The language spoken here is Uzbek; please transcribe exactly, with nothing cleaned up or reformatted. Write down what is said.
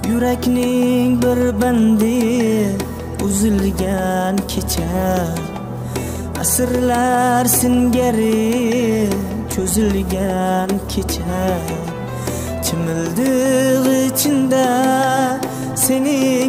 Yurakning bir bandi uzilgan kecha, asrlar singari cho'zilgan kecha. Chimildiq içinde seni